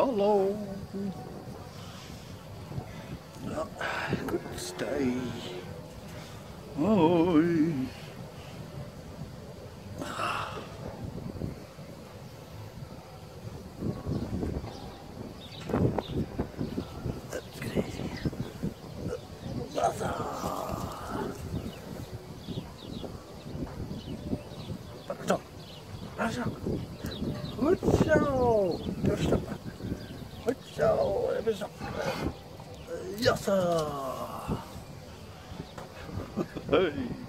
Hallo. Ja, good stay. Hoi. That's crazy. Pak zo. Pak zo. Goed zo. Rustig. Goed zo. Even zo. Jassa. Hey.